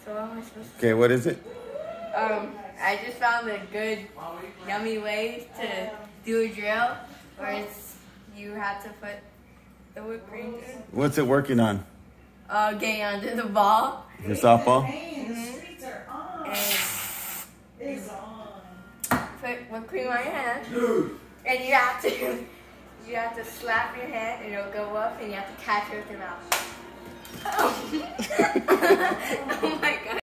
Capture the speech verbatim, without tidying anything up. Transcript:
So what am I supposed to Okay, what is it? Um, I just found a good, yummy way to do a drill where it's, you have to put the whipped cream in. What's it working on? Uh, getting under the ball. Your softball? Mm-hmm. And put whipped cream on your hand. And you have to, you have to slap your hand and it'll go up and you have to catch it with your mouth. Oh, oh my God.